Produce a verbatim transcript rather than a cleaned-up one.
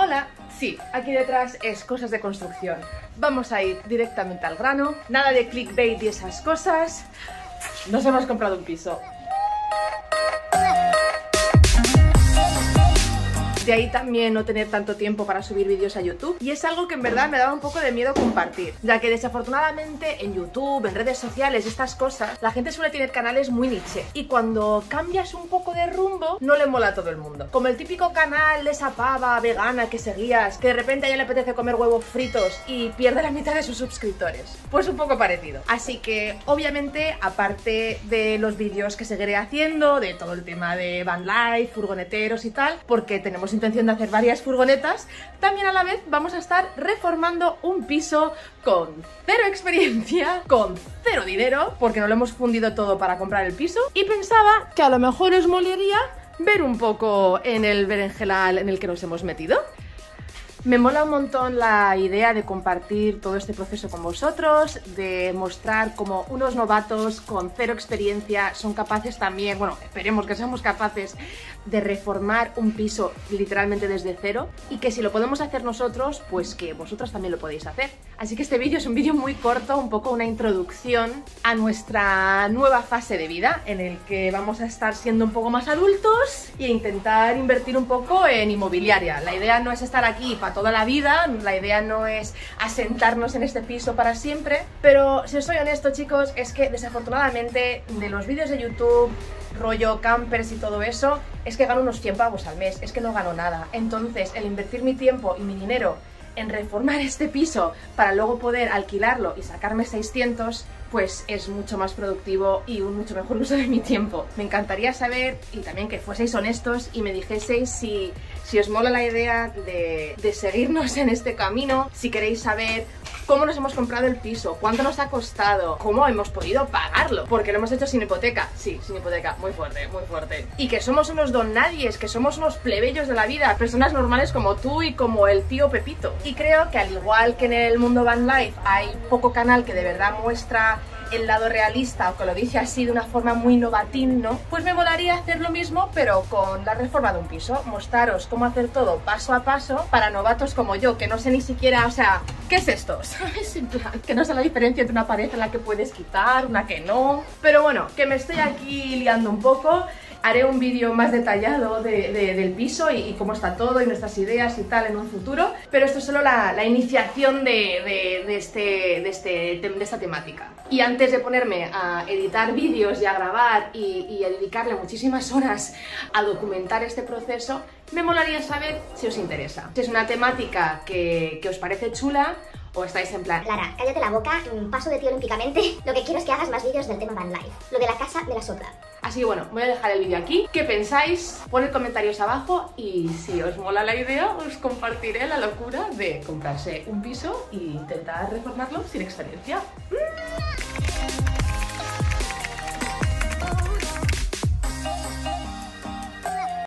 Hola, sí, aquí detrás es cosas de construcción. Vamos a ir directamente al grano, nada de clickbait y esas cosas. Nos hemos comprado un piso. De ahí también no tener tanto tiempo para subir vídeos a YouTube. Y es algo que en verdad me daba un poco de miedo compartir, ya que desafortunadamente en YouTube, en redes sociales, estas cosas, la gente suele tener canales muy niche. Y cuando cambias un poco de rumbo, no le mola a todo el mundo. Como el típico canal de esa pava vegana que seguías, que de repente a ella le apetece comer huevos fritos y pierde la mitad de sus suscriptores. Pues un poco parecido. Así que, obviamente, aparte de los vídeos que seguiré haciendo, de todo el tema de van life, furgoneteros y tal, porque tenemos intención de hacer varias furgonetas, también a la vez vamos a estar reformando un piso con cero experiencia, con cero dinero, porque no lo hemos fundido todo para comprar el piso, y pensaba que a lo mejor os molaría ver un poco en el berenjenal en el que nos hemos metido. Me mola un montón la idea de compartir todo este proceso con vosotros, de mostrar cómo unos novatos con cero experiencia son capaces también, bueno, esperemos que seamos capaces de reformar un piso literalmente desde cero, y que si lo podemos hacer nosotros, pues que vosotros también lo podéis hacer. Así que este vídeo es un vídeo muy corto, un poco una introducción a nuestra nueva fase de vida, en el que vamos a estar siendo un poco más adultos e intentar invertir un poco en inmobiliaria. La idea no es estar aquí para toda la vida, la idea no es asentarnos en este piso para siempre, pero si os soy honesto, chicos, es que desafortunadamente de los vídeos de YouTube, rollo campers y todo eso, es que gano unos cien pavos al mes, es que no gano nada. Entonces el invertir mi tiempo y mi dinero en reformar este piso para luego poder alquilarlo y sacarme seiscientos, pues es mucho más productivo y un mucho mejor uso de mi tiempo. Me encantaría saber, y también que fueseis honestos y me dijeseis si, si os mola la idea de, de seguirnos en este camino, si queréis saber cómo nos hemos comprado el piso, cuánto nos ha costado, cómo hemos podido pagarlo, porque lo hemos hecho sin hipoteca. Sí, sin hipoteca, muy fuerte, muy fuerte. Y que somos unos don nadies, que somos unos plebeyos de la vida, personas normales como tú y como el tío Pepito. Y creo que al igual que en el mundo van life hay poco canal que de verdad muestra el lado realista, o que lo dice así de una forma muy novatín, ¿no? Pues me molaría hacer lo mismo, pero con la reforma de un piso, mostraros cómo hacer todo paso a paso para novatos como yo, que no sé ni siquiera, o sea, ¿qué es esto? ¿Sabes? En plan, que no sé la diferencia entre una pared en la que puedes quitar, una que no. Pero bueno, que me estoy aquí liando un poco. Haré un vídeo más detallado de, de, del piso y, y cómo está todo y nuestras ideas y tal en un futuro, pero esto es solo la, la iniciación de, de, de, este, de, este, de esta temática. Y antes de ponerme a editar vídeos y a grabar y, y a dedicarle muchísimas horas a documentar este proceso, me molaría saber si os interesa. Si es una temática que, que os parece chula, o estáis en plan, Clara, cállate la boca, paso de ti olímpicamente. Lo que quiero es que hagas más vídeos del tema van life, lo de la casa de la sopla. Así que bueno, voy a dejar el vídeo aquí. ¿Qué pensáis? Poned comentarios abajo y si os mola la idea, os compartiré la locura de comprarse un piso e intentar reformarlo sin experiencia.